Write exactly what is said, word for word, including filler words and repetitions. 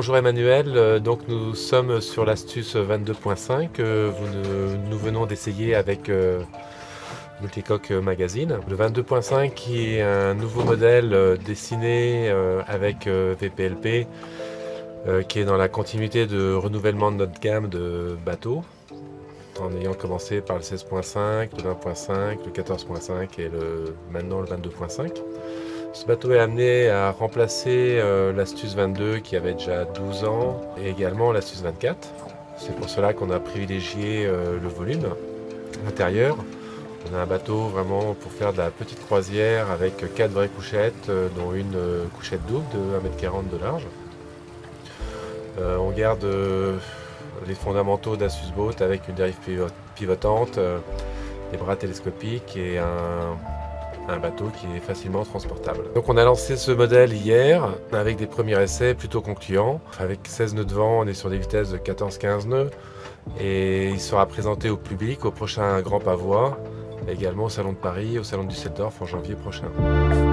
bonjour Emmanuel, Euh, donc nous sommes sur l'Astuce vingt-deux point cinq que vous ne- nous venons d'essayer avec euh, Multicoque Magazine. Le vingt-deux point cinq qui est un nouveau modèle euh, dessiné euh, avec euh, V P L P euh, qui est dans la continuité de renouvellement de notre gamme de bateaux en ayant commencé par le seize point cinq, le vingt point cinq, le quatorze point cinq et le, maintenant le vingt-deux point cinq. Ce bateau est amené à remplacer euh, l'Astuce vingt-deux qui avait déjà douze ans et également l'Astuce vingt-quatre. C'est pour cela qu'on a privilégié euh, le volume intérieur. On a un bateau vraiment pour faire de la petite croisière avec quatre vraies couchettes, euh, dont une euh, couchette double de un mètre quarante de large. Euh, on garde euh, les fondamentaux d'Astuce Boat avec une dérive pivotante, euh, des bras télescopiques et un un bateau qui est facilement transportable. Donc on a lancé ce modèle hier avec des premiers essais plutôt concluants. Avec seize nœuds de vent, on est sur des vitesses de quatorze à quinze nœuds et il sera présenté au public au prochain Grand Pavois, également au Salon de Paris, au Salon de Düsseldorf en janvier prochain.